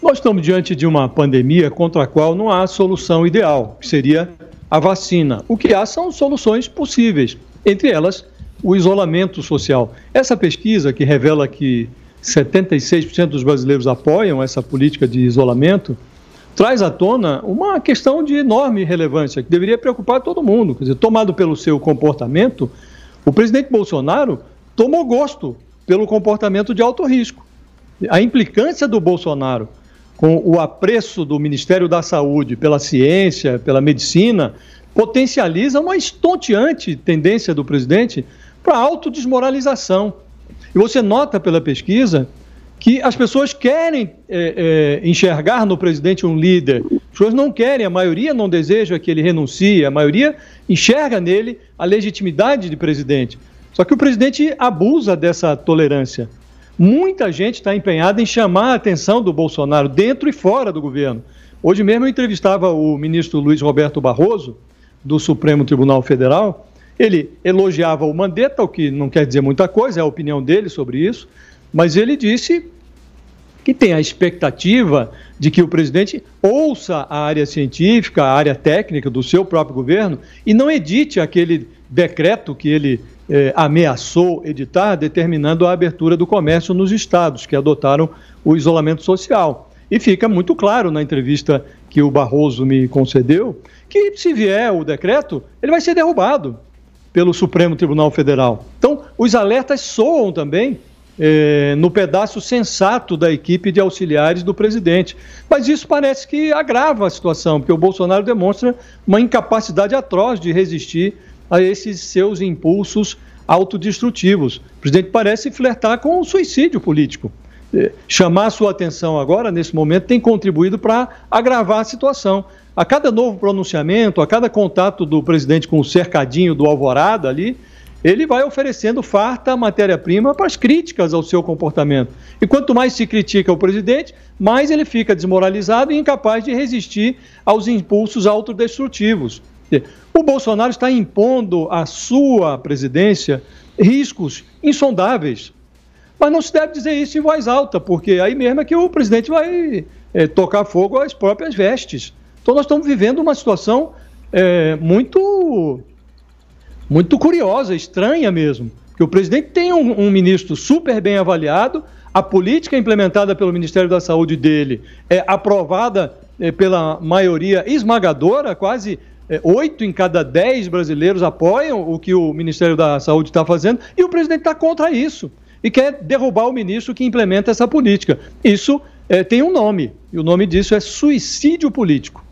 Nós estamos diante de uma pandemia contra a qual não há solução ideal, que seria a vacina. O que há são soluções possíveis, entre elas o isolamento social. Essa pesquisa que revela que 76% dos brasileiros apoiam essa política de isolamento traz à tona uma questão de enorme relevância, que deveria preocupar todo mundo. Quer dizer, tomado pelo seu comportamento, o presidente Bolsonaro tomou gosto pelo comportamento de alto risco. A implicância do Bolsonaro com o apreço do Ministério da Saúde pela ciência, pela medicina, potencializa uma estonteante tendência do presidente para a autodesmoralização. E você nota pela pesquisa que as pessoas querem enxergar no presidente um líder. As pessoas não querem, a maioria não deseja que ele renuncie, a maioria enxerga nele a legitimidade de presidente. Só que o presidente abusa dessa tolerância. Muita gente está empenhada em chamar a atenção do Bolsonaro, dentro e fora do governo. Hoje mesmo eu entrevistava o ministro Luiz Roberto Barroso, do Supremo Tribunal Federal. Ele elogiava o Mandetta, o que não quer dizer muita coisa, é a opinião dele sobre isso, mas ele disse que tem a expectativa de que o presidente ouça a área científica, a área técnica do seu próprio governo e não edite aquele decreto que ele ameaçou editar, determinando a abertura do comércio nos estados que adotaram o isolamento social. E fica muito claro na entrevista que o Barroso me concedeu que, se vier o decreto, ele vai ser derrubado pelo Supremo Tribunal Federal. Então, os alertas soam também no pedaço sensato da equipe de auxiliares do presidente. Mas isso parece que agrava a situação, porque o Bolsonaro demonstra uma incapacidade atroz de resistir a esses seus impulsos autodestrutivos. O presidente parece flertar com o suicídio político. Chamar a sua atenção agora, nesse momento, tem contribuído para agravar a situação. A cada novo pronunciamento, a cada contato do presidente com o cercadinho do Alvorada ali, ele vai oferecendo farta matéria-prima para as críticas ao seu comportamento. E quanto mais se critica o presidente, mais ele fica desmoralizado e incapaz de resistir aos impulsos autodestrutivos. O Bolsonaro está impondo à sua presidência riscos insondáveis. Mas não se deve dizer isso em voz alta, porque aí mesmo é que o presidente vai tocar fogo às próprias vestes. Então nós estamos vivendo uma situação muito curiosa, estranha mesmo. Que o presidente tem um ministro super bem avaliado, a política implementada pelo Ministério da Saúde dele é aprovada pela maioria esmagadora, quase 8 em cada 10 brasileiros apoiam o que o Ministério da Saúde está fazendo, e o presidente está contra isso e quer derrubar o ministro que implementa essa política. Isso tem um nome, e o nome disso é suicídio político.